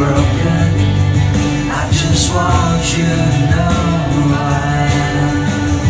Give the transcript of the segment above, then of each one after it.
broken. I just want you to know who I am.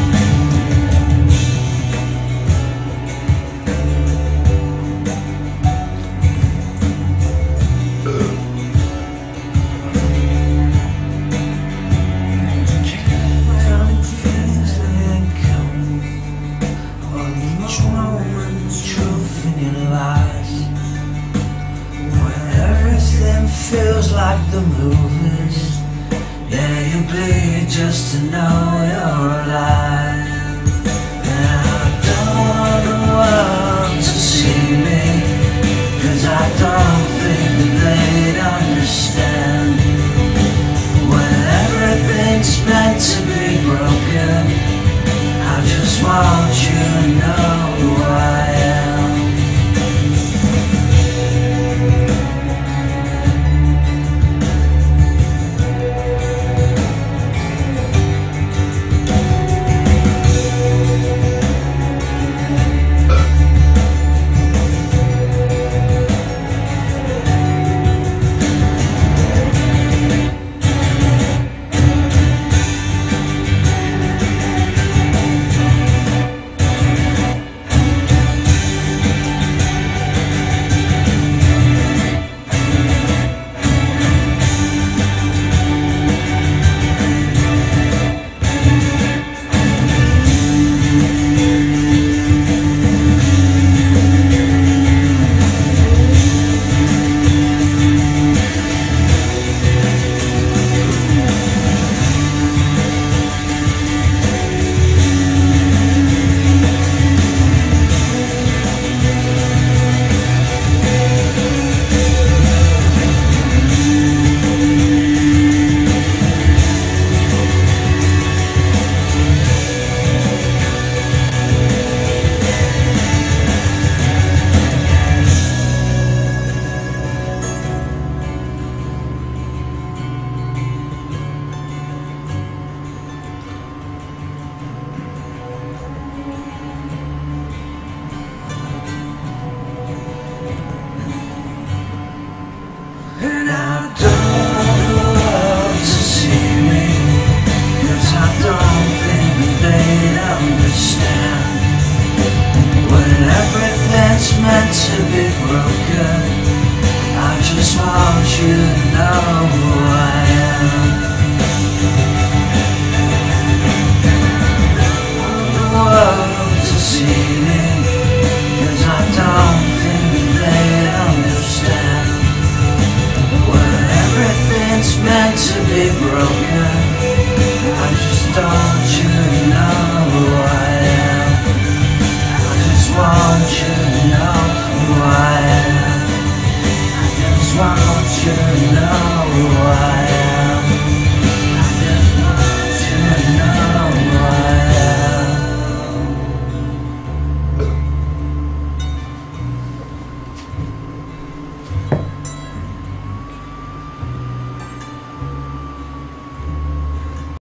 From things that ain't come, on each moment, truth in your lies, when everything feels like the movies. Yeah, you bleed just to know you're alive. And I don't want the world to see me, 'cause I don't think that they'd understand. When everything's meant to be broken, I just want you to know who I am. And I don't want the world to see me, 'cause I don't think that they'd understand. When everything's meant to be broken, I just want you to know who I am. I don't want the world to see me, 'cause I don't think that they'd understand. Everything's meant to be broken, I just want you to know who I am. I just want you to know who I am. I just want you to know who I am.